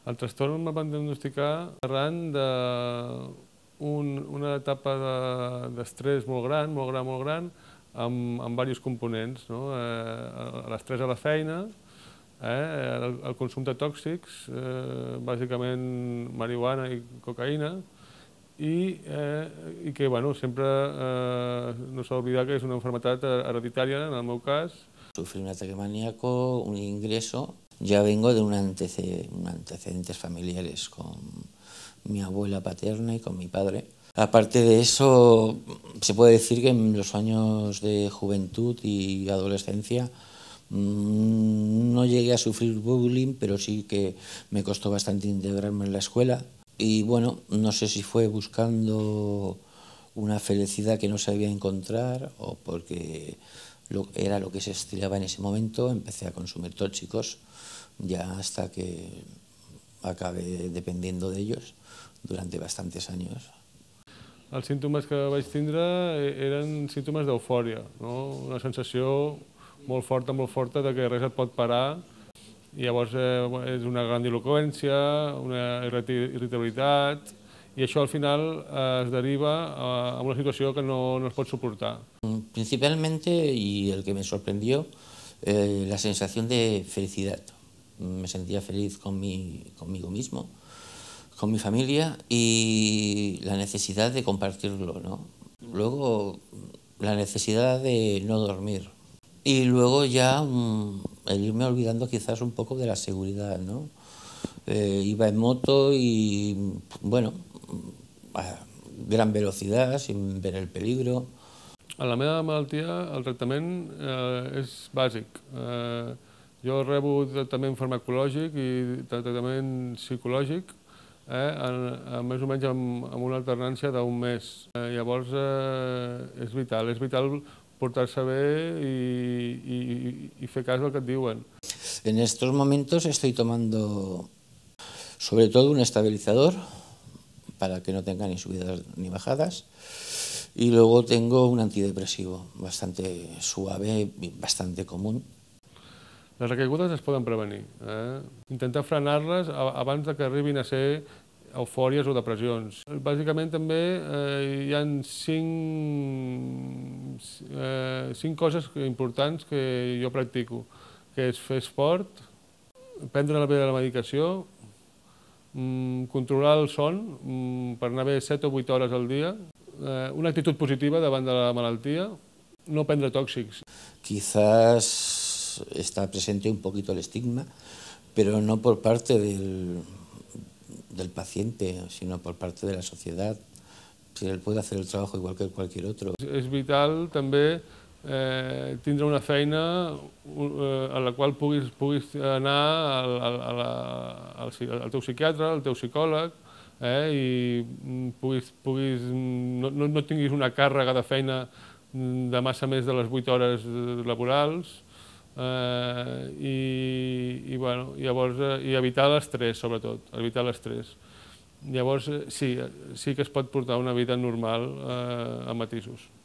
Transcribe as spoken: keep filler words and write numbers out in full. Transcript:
El trastorn me'l van diagnosticar arran d'una etapa d'estrès molt gran, molt gran, molt gran, amb, amb diversos components, no? Eh, l'estrès a la feina, eh, el, el consum de tòxics, eh, bàsicament marihuana i cocaïna, i, eh, i que bueno, sempre eh, no s'ha d'oblidar que és una malaltia hereditària, en el meu cas. Sufrí un ataque maníaco, un ingreso. Ya vengo de un antece, un antecedentes familiares con mi abuela paterna y con mi padre. Aparte de eso, se puede decir que en los años de juventud y adolescencia mmm, no llegué a sufrir bullying, pero sí que me costó bastante integrarme en la escuela. Y bueno, no sé si fue buscando una felicidad que no sabía encontrar o porque lo, era lo que se estilaba en ese momento, empecé a consumir tóxicos ya hasta que acabé dependiendo de ellos durante bastantes años. Els símptomes que vaig tindre eren símptomes d'eufòria, no? Una sensació molt forta, molt forta de que res et pot parar. I llavors eh, és una grandiloqüència, una irritabilitat, i això al final eh, es deriva a una situació que no, no es pot suportar. Principalmente, y el que me sorprendió, eh, la sensación de felicidad. Me sentía feliz con mi, conmigo mismo, con mi familia y la necesidad de compartirlo, ¿no? Luego, la necesidad de no dormir. Y luego ya um, el irme olvidando quizás un poco de la seguridad, ¿no? Eh, iba en moto y, bueno, a gran velocidad, sin ver el peligro. A la meva malaltia el tractament eh, és bàsic. Eh, jo rebo tractament farmacològic i tractament psicològic, eh, en, en més o menys amb, amb una alternància d'un mes. Eh, llavors eh, és vital, és vital portar-se bé i, i, y fer cas del que et diuen. En estos momentos estoy tomando sobre todo un estabilizador para que no tenga ni subidas ni bajadas y luego tengo un antidepresivo bastante suave y bastante común. Les recaigudes es poden prevenir. Eh? Intentar frenar-les abans de que arribin a ser eufòries o depressions. Bàsicament també eh, hi ha cinc, eh, cinc coses importants que jo practico, que és fer esport, prendre bé la medicació, mm, controlar el son mm, per anar bé set o vuit hores al dia, eh, una actitud positiva davant de la malaltia, no prendre tòxics. Quizás está presente un poquito el estigma, pero no por parte del del paciente, sino por parte de la sociedad. Si él puede hacer el trabajo igual que cualquier otro. És vital també eh, tindre una feina eh, a la qual puguis, puguis anar al, al, al, al teu psiquiatre, al teu psicòleg, eh, i puguis, puguis, no, no, no tinguis una càrrega de feina de massa més de les vuit hores laborals, Uh, i, i, bueno, llavors, uh, i evitar l'estrès, sobretot, evitar l'estrès. Llavors, sí, sí que es pot portar una vida normal uh, amb matisos.